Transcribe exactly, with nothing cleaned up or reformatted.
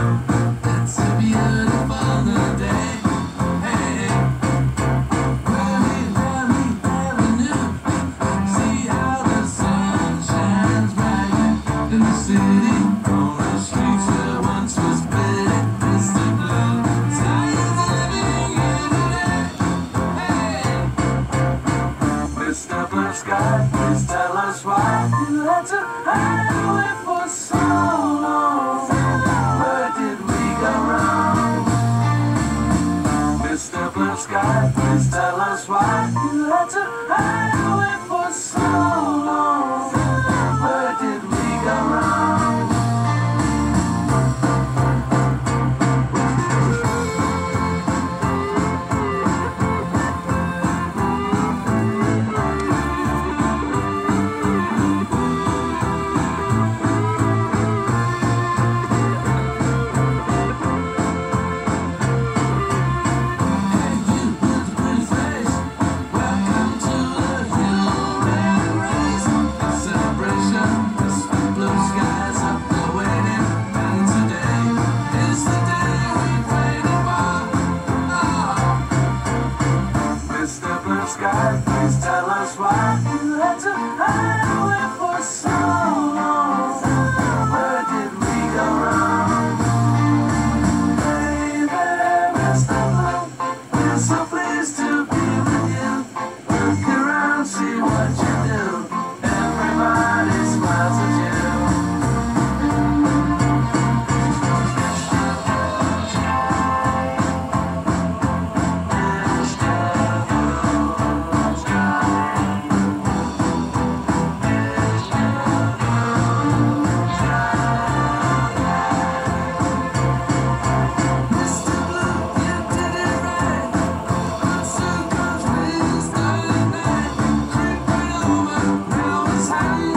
It's a beautiful new day. Hey, Rally, Rally Avenue. See how the sun shines bright in the city. On the streets where once was pretty, Mister Blue. Science living here today. Hey, Mister Blue Sky, please tell us why you had to hide away for so long. Where did we go wrong? Mister Blue Sky, please tell us why you had to hide away for so long. Where did we go wrong? Sky, please tell us why you had to hide away for so long. Where did we go wrong? Baby, Mister Blue, we're so pleased to be with you. Look around, see what you do. Everybody smiles at you. Time